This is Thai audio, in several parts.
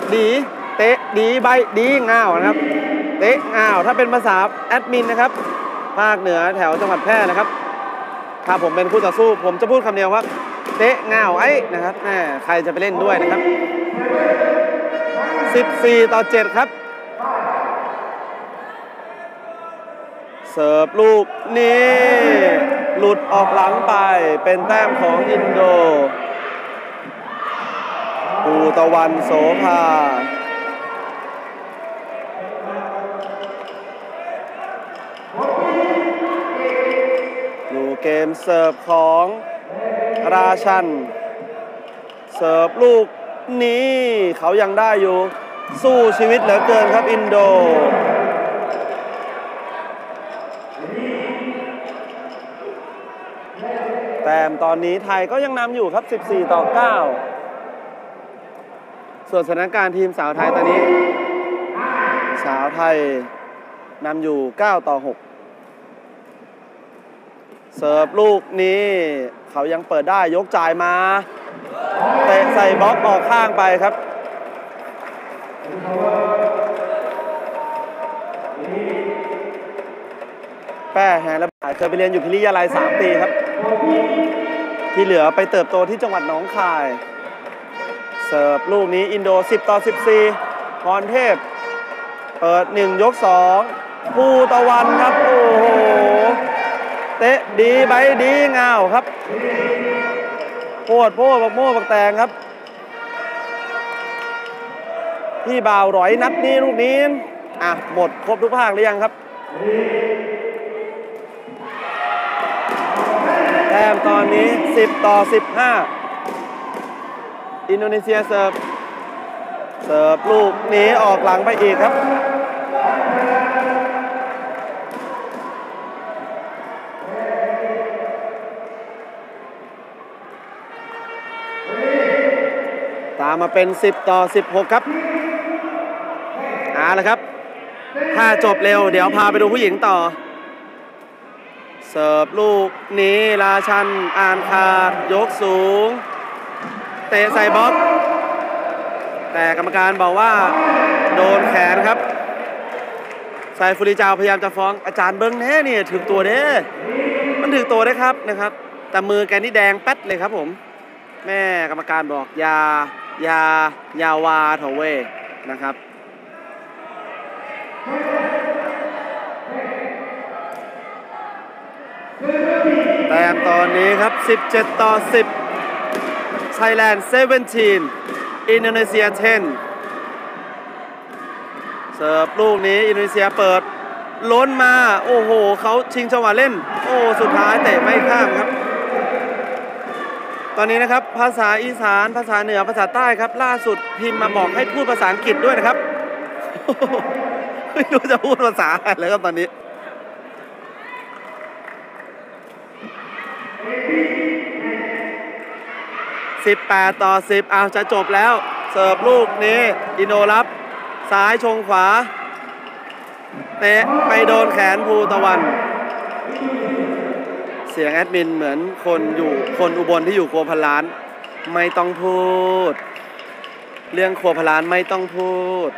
ดีเตะดีใบดีง่าวนะครับเตะง่าวถ้าเป็นภาษาแอดมินนะครับภาคเหนือแถวจังหวัดแพร่นะครับถ้าผมเป็นคู่ต่อสู้ผมจะพูดคำเดียวครับเตะง่าวไอ้นะครับใครจะไปเล่นด้วยนะครับ14-7ครับเสิร์ฟลูกนี้หลุดออกหลังไปเป็นแต้มของอินโดภูตะวันโสภาดูเกมเสิร์ฟของราชันเสิร์ฟลูกนี้เขายังได้อยู่สู้ชีวิตเหลือเกินครับอินโดแต้มตอนนี้ไทยก็ยังนำอยู่ครับ14-9ส่วนสถานการณ์ทีมสาวไทยตอนนี้สาวไทยนำอยู่9-6เสิร์ฟลูกนี้เขายังเปิดได้ยกจ่ายมาเตะใส่บล็อกออกข้างไปครับแป้แฮและบ่ายเคยไปเรียนอยู่พิริยาลัย3 ปีครับที่เหลือไปเติบโตที่จังหวัดหนองคายเสิร์ฟลูกนี้อินโด10-14พรเทพเปิด1ยก2ภูตะวันครับโอ้โหเตะดีใบดีง่าวครับโพดบักโม่บักแตงครับพี่บ่าวร้อยนัดนี้ลูกนี้หมดครบทุกภาคหรือยังครับแต้มตอนนี้10-15อินโดนีเซียเสิร์ฟลูกนี้ออกหลังไปอีกครับตามมาเป็น10-16ครับละครับถ้าจบเร็วเดี๋ยวพาไปดูผู้หญิงต่อเสิร์ฟลูกนี้ราชันอ่านขาดยกสูงเตะใส่บล็อกแต่กรรมการบอกว่าโดนแขนครับไซฟุริจาวพยายามจะฟ้องอาจารย์เบิ้งแน่เนี่ยถึงตัวเด้มันถึงตัวได้ครับนะครับแต่มือแกนี่แดงแป๊ดเลยครับผมแม่กรรมการบอกยาวาเถอะเว้ยนะครับแต้มตอนนี้ครับ17-10 Thailand 17 อินโดนีเซีย10เสิร์ฟลูกนี้อินโดนีเซียเปิดล้นมาโอ้โหเขาชิงจังหวะเล่นโอ้สุดท้ายเตะไม่ข้ามครับตอนนี้นะครับภาษาอีสานภาษาเหนือภาษาใต้ครับล่าสุดพิมพ์มาบอกให้พูดภาษาอังกฤษด้วยนะครับไม่รู้จะพูดภาษาอะไรครับตอนนี้18-10จะจบแล้วเสิร์ฟลูกนี้อินโดรับซ้ายชงขวาเตะไปโดนแขนภูตะวันเสียงแอดมินเหมือนคนอุบลที่อยู่ครัวพันล้านไม่ต้องพูดเรื่องครัวพันล้านไม่ต้องพูด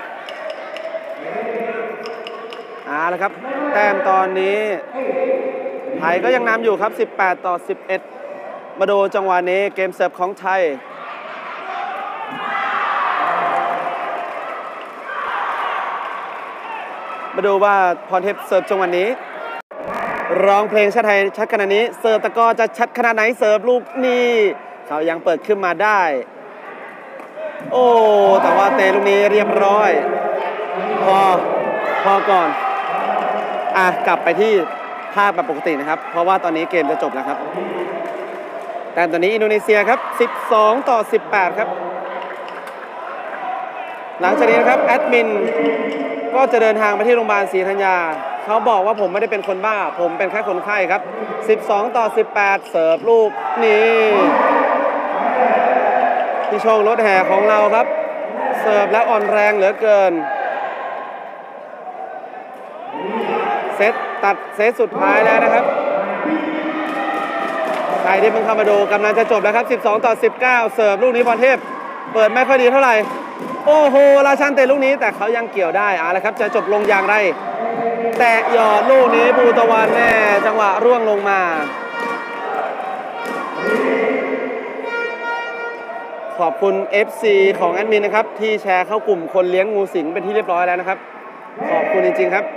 แล้วครับแต้มตอนนี้ไทยก็ยังนำอยู่ครับ18-11มาดูจังหวะนี้เกมเสิร์ฟของไทยมาดูว่าพรเทพเสิร์ฟจังหวะนี้ร้องเพลงชาติไทยชัดขนาดนี้เสิร์ฟตะกอจะชัดขนาดไหนเสิร์ฟลูกนี้เขายังเปิดขึ้นมาได้โอ้แต่ว่าเตะลูกนี้เรียบร้อยพอก่อนกลับไปที่ภาพแบบปกตินะครับเพราะว่าตอนนี้เกมจะจบแล้วครับแต่ตอนนี้อินโดนีเซียครับ12-18ครับหลังจากนี้นะครับแอดมินก็จะเดินทางไปที่โรงพยาบาลศรีธัญญาเขาบอกว่าผมไม่ได้เป็นคนบ้าผมเป็นแค่คนไข้ครับ12-18เสิร์ฟลูกนี้ที่โชครถแห่ของเราครับเสิร์ฟและอ่อนแรงเหลือเกินตัดเซตสุดท้ายแล้วนะครับใครที่เพิ่งเข้ามาดูกำลังจะจบแล้วครับ12-19เสิร์ฟลูกนี้พรเทพเปิดไม่ค่อยดีเท่าไหร่โอ้โหราชันเตะลูกนี้แต่เขายังเกี่ยวได้แล้วครับจะจบลงอย่างไรแตะหยอดลูกนี้ภูตะวันแน่จังหวะร่วงลงมาขอบคุณ FC ของแอดมินนะครับที่แชร์เข้ากลุ่มคนเลี้ยงงูสิงเป็นที่เรียบร้อยแล้วนะครับขอบคุณจริงๆครับ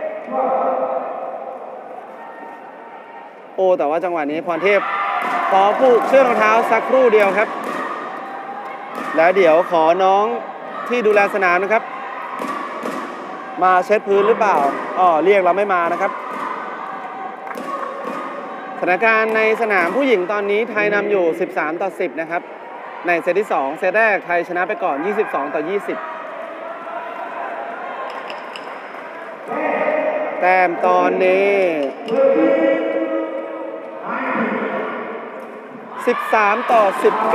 โอ้แต่ว่าจังหวะนี้พรเทพขอผูกเชือกรองเท้าสักครู่เดียวครับแล้วเดี๋ยวขอน้องที่ดูแลสนามนะครับมาเช็ดพื้นหรือเปล่าเรียกเราไม่มานะครับสถานการณ์ในสนามผู้หญิงตอนนี้ไทยนำอยู่13-10นะครับในเซตที่2เซตแรกไทยชนะไปก่อน22-20แต้มตอนนี้13-19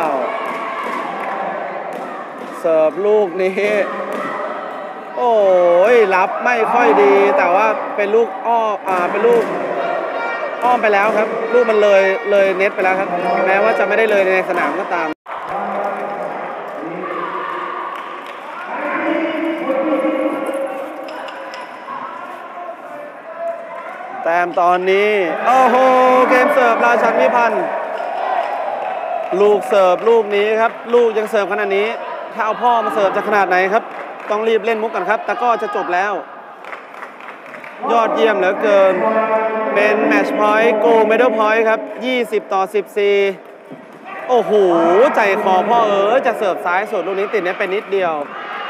เสิร์ฟลูกนี้โอ้ยรับไม่ค่อยดีแต่ว่าเป็นลูกเป็นลูกอ้อมไปแล้วครับลูกมันเลยเน็ตไปแล้วครับแม้ว่าจะไม่ได้เลยในสนามก็ตามแต้มตอนนี้โอ้โหเกมเสิร์ฟราชันวิพันธ์ลูกเสิร์ฟลูกนี้ครับลูกยังเสิร์ฟขนาดนี้ถ้าเอาพ่อมาเสิร์ฟจะขนาดไหนครับต้องรีบเล่นมุกกันครับแต่ก็จะจบแล้วยอดเยี่ยมเหลือเกินเป็นแมตช์พอยต์โกลด์เมดัลพอยต์ครับ20-14โอ้โหใจคอพ่อจะเสิร์ฟซ้ายสุดลูกนี้ติดเน็ตไปนิดเดียว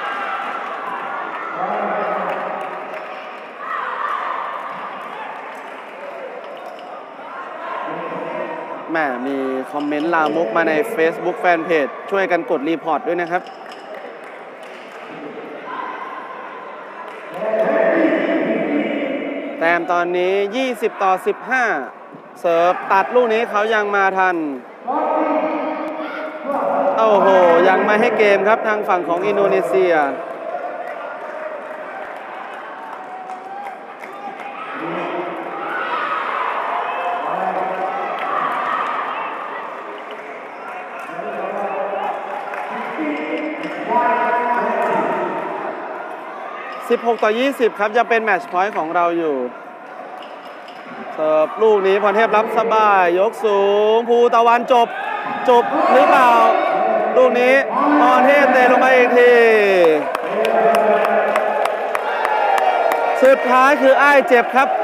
แม่มีคอมเมนต์ลามกมาใน Facebook Fanpage ช่วยกันกดรีพอร์ตด้วยนะครับแต้มตอนนี้20-15เสิร์ฟตัดลูกนี้เขายังมาทันโอ้โหยังไม่ให้เกมครับทางฝั่งของอินโดนีเซีย16-20ครับยังเป็นแมตช์พอยต์ของเราอยู่เสิร์ฟลูกนี้พรเทพรับสบายยกสูงภูตะวันจบหรือเปล่าลูกนี้พรเทพเตะลงไปอีกทีสุดท้ายคืออ้ายเจ็บครับ